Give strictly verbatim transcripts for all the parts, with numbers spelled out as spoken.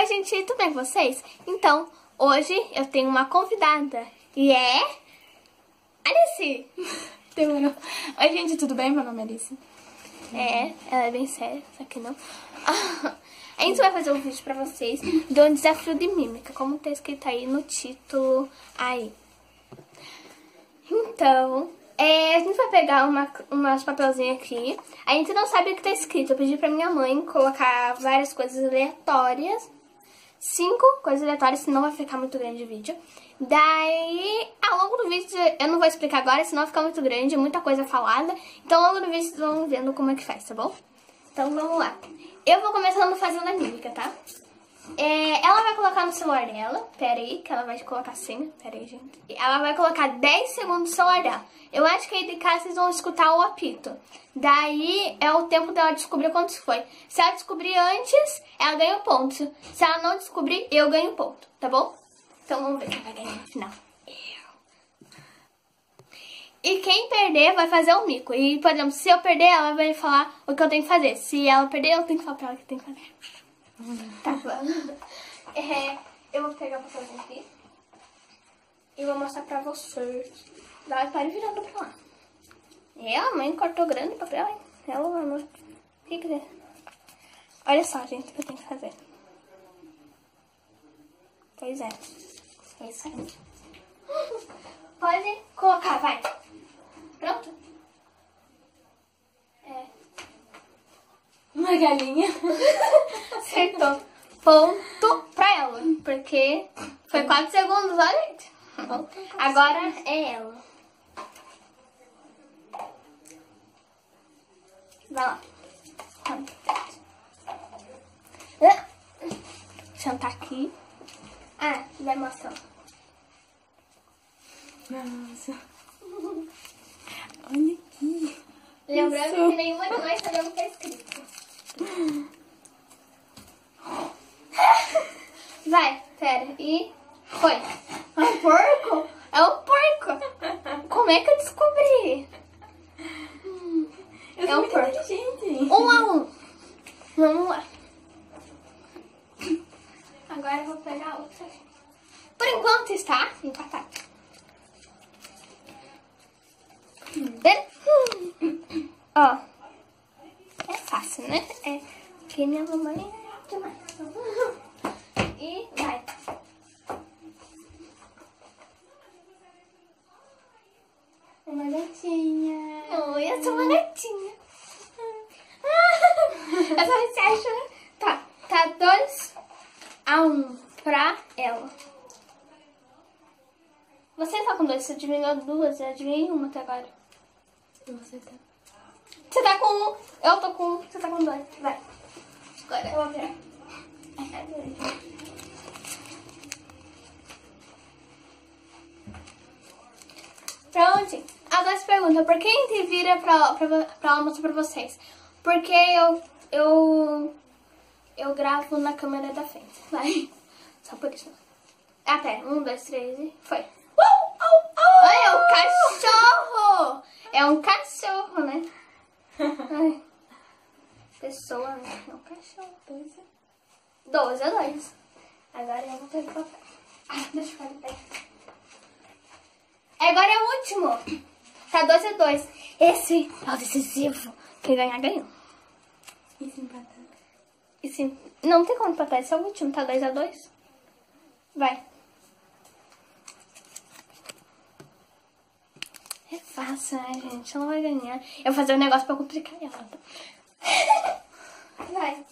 Oi, gente, tudo bem com vocês? Então, hoje eu tenho uma convidada e é... Alice! Demorou. Oi, gente, tudo bem? Meu nome é Alice. É, ela é bem séria, só que não. A gente vai fazer um vídeo pra vocês de um desafio de mímica, como tá escrito aí no título aí. Então, é, a gente vai pegar uma, umas papelzinhos aqui. A gente não sabe o que tá escrito. Eu pedi pra minha mãe colocar várias coisas aleatórias. Cinco coisas aleatórias, senão vai ficar muito grande o vídeo. Daí, ao longo do vídeo, eu não vou explicar agora, senão vai ficar muito grande, muita coisa falada. Então, ao longo do vídeo, vocês vão vendo como é que faz, tá bom? Então, vamos lá. Eu vou começando fazendo a mímica, tá? É, ela vai colocar no celular dela. Pera aí, que ela vai colocar assim. Pera aí, gente. Ela vai colocar dez segundos no celular dela. Eu acho que aí de casa vocês vão escutar o apito. Daí é o tempo dela descobrir quantos foi. Se ela descobrir antes, ela ganha um ponto. Se ela não descobrir, eu ganho um ponto, tá bom? Então vamos ver quem vai ganhar no final. Eu. E quem perder vai fazer um mico. E, por exemplo, se eu perder, ela vai falar o que eu tenho que fazer. Se ela perder, eu tenho que falar pra ela o que tem que fazer. Tá bom. É, eu vou pegar o papelzinho aqui e vou mostrar pra vocês. Vai, pare virando pra lá. É, a mãe cortou grande o papel, hein? Ela, amor. O que que é? Olha só, gente, o que eu tenho que fazer. Pois é. É isso aí. Pode colocar, vai. Pronto? É. Uma galinha. Acertou. Ponto pra ela, porque foi quatro segundos, olha, gente. Agora é ela. Vai lá. Sentar aqui. Ah, vai mostrar. Nossa. Olha aqui. Lembrando Isso. que nenhuma de nós sabemos o que é escrito. Vai, pera. E foi. É um porco? É um porco. Como é que eu descobri? Eu É um muito porco. inteligente. Um a um. Vamos lá. Agora eu vou pegar outra. Por enquanto está empatado. Ó. É fácil, né? É que minha mamãe é demais. E vai. Uma gatinha. Oi, eu sou uma gatinha. Eu só você acha, né? Tá, tá dois a um pra ela. Você tá com dois, você adivinhou duas, eu adivinhei uma até agora. Você tá. Você tá com um, eu tô com um, você tá com dois. Vai. Agora eu vou virar. Pronto. Agora se pergunta, por que a gente vira pra, pra, pra ela mostrar pra vocês? Porque eu, eu, eu gravo na câmera da frente. Vai. Só por isso. Ah, pera. Um, dois, três e foi. Uh, uh, uh. Ai, é um cachorro! É um cachorro, né? Ai. Pessoa, né? É um cachorro. Dois a dois. a dois. Agora eu vou pegar o papel. Ai, deixa eu fazer o pé. Agora é o último. Tá dois a dois. Esse é o decisivo. Quem ganhar, ganhou. E se empatar? E se... Não tem como empatar. Esse é o último. Tá dois a dois. Vai. É fácil, né, gente? Ela vai ganhar. Eu vou fazer um negócio pra complicar ela. Tá? Vai.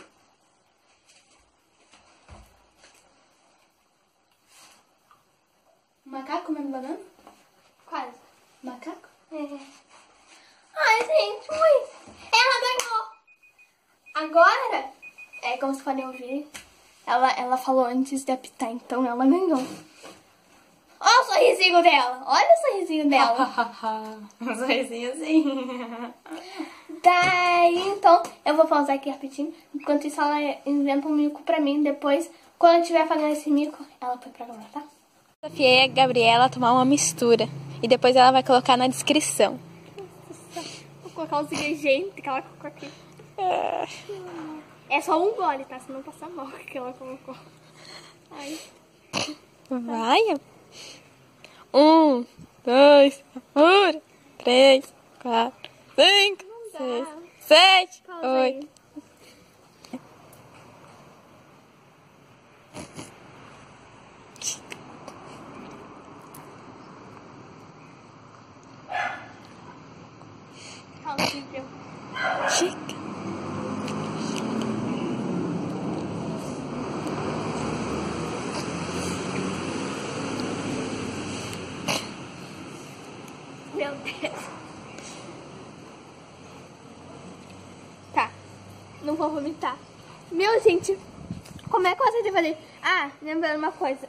Macaco comendo banana? Quase. Macaco? É. Ai, gente, ui. Ela ganhou. Agora, é como vocês podem ouvir, ela, ela falou antes de apitar, então ela ganhou. Olha o sorrisinho dela. Olha o sorrisinho dela. Um sorrisinho assim. Daí, então, eu vou pausar aqui rapidinho. Enquanto isso, ela inventa um mico pra mim. Depois, quando eu estiver fazendo esse mico, ela foi pra lá, tá? Desafiei a Gabriela a tomar uma mistura. E depois ela vai colocar na descrição. Vou colocar os ingredientes que ela colocou aqui. É só um gole, tá? Se não passar mal que ela colocou. Ai. Vai. Um, dois, um, três, quatro, cinco, seis, sete, Pausa aí. oito. Pausa, vídeo. Chica. Meu Deus. Tá. Não vou vomitar. Meu, gente. Como é que você tem que fazer? Ah, lembrando uma coisa.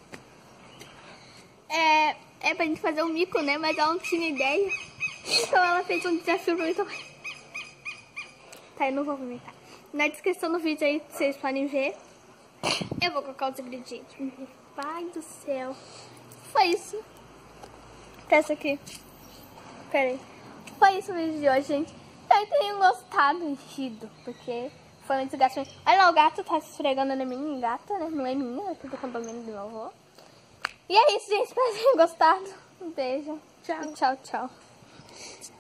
É, é pra gente fazer um mico, né? Mas ela não tinha ideia. Então ela fez um desafio pra mim também. Tá, eu não vou vomitar. Na descrição do vídeo aí, vocês podem ver. Eu vou colocar os ingredientes. Meu pai do céu. Foi isso. Testa aqui. Pera aí. Foi isso o vídeo de hoje, gente. Espero que tenham gostado e rido, porque foi uma desgraça. Olha lá, o gato tá se esfregando na minha gata, né? Não é minha, é tudo condomínio do meu avô. E é isso, gente. Espero que tenham gostado. Um beijo. Tchau, tchau, tchau.